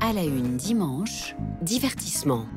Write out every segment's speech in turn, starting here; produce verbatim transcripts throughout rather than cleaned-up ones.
À la une dimanche, divertissement.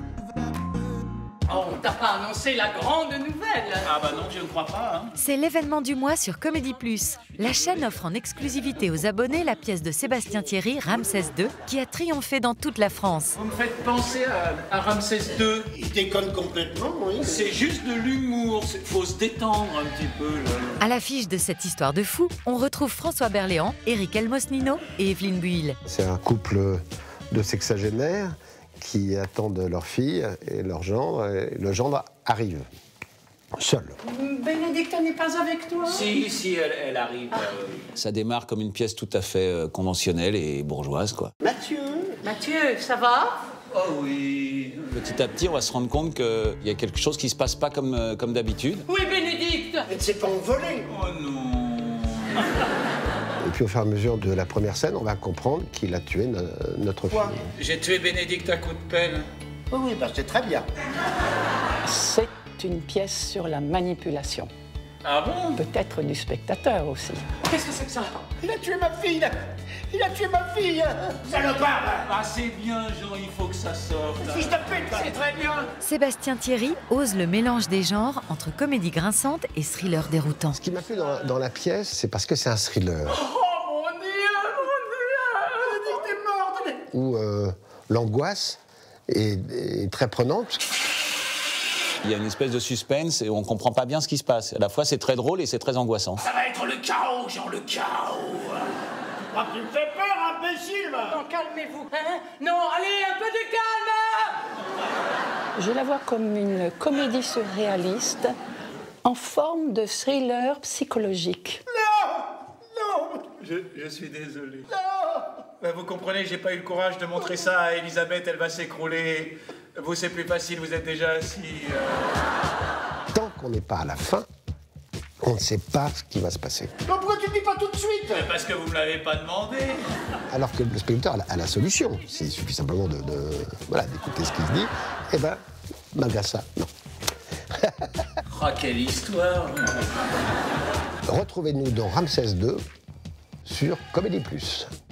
Oh, on t'a pas annoncé la grande nouvelle? Ah bah non, je ne crois pas. Hein. C'est l'événement du mois sur Comédie plus. La chaîne offre en exclusivité aux abonnés la pièce de Sébastien Thierry, Ramsès deux, qui a triomphé dans toute la France. Vous me faites penser à, à Ramsès deux. Il déconne complètement, oui. C'est juste de l'humour, il faut se détendre un petit peu. Là. À l'affiche de cette histoire de fou, on retrouve François Berléand, Éric Elmosnino et Evelyne Buil. C'est un couple de sexagénaires qui attendent leur fille et leur gendre, et le gendre arrive, seul. Bénédicte n'est pas avec toi? Si, si, elle, elle arrive. Ah. Euh... Ça démarre comme une pièce tout à fait euh, conventionnelle et bourgeoise, quoi. Mathieu Mathieu, ça va? Oh oui. Petit à petit, on va se rendre compte qu'il y a quelque chose qui se passe pas comme, euh, comme d'habitude. Oui, Bénédicte! Elle ne s'est pas envolée. Oh non. Et puis au fur et à mesure de la première scène, on va comprendre qu'il a tué no notre fille. J'ai tué Bénédicte à coups de pelle. Oui, oui, bah c'est très bien. C'est une pièce sur la manipulation. Ah bon? Peut-être du spectateur aussi. Qu'est-ce que c'est que ça? Il a tué ma fille, il a, il a tué ma fille. Salopard. Ah c'est bien, Jean, il faut que ça sorte. Fils de pute. C'est très bien! Sébastien Thierry ose le mélange des genres entre comédie grinçante et thriller déroutant. Ce qui m'a plu dans, dans la pièce, c'est parce que c'est un thriller. Oh mon Dieu, mon Dieu! Bénédicte est morte! Où euh, l'angoisse est, est très prenante. Il y a une espèce de suspense et on comprend pas bien ce qui se passe. À la fois, c'est très drôle et c'est très angoissant. Ça va être le chaos, Jean, le chaos. Oh, tu me fais peur, imbécile. Non, calmez-vous, hein? Non, allez, un peu de calme! Je la vois comme une comédie surréaliste en forme de thriller psychologique. Non. Je, je suis désolé. Non. Vous comprenez, j'ai pas eu le courage de montrer ça à Elisabeth, elle va s'écrouler. Vous, c'est plus facile, vous êtes déjà assis. Euh... Tant qu'on n'est pas à la fin, on ne sait pas ce qui va se passer. Non, pourquoi tu ne dis pas tout de suite? Mais parce que vous me l'avez pas demandé. Alors que le spectateur a la, a la solution. Il suffit simplement de, de voilà, d'écouter ce qu'il se dit. Et ben, malgré ça, non. Ah, quelle histoire! Retrouvez-nous dans Ramsès deux sur Comédie plus.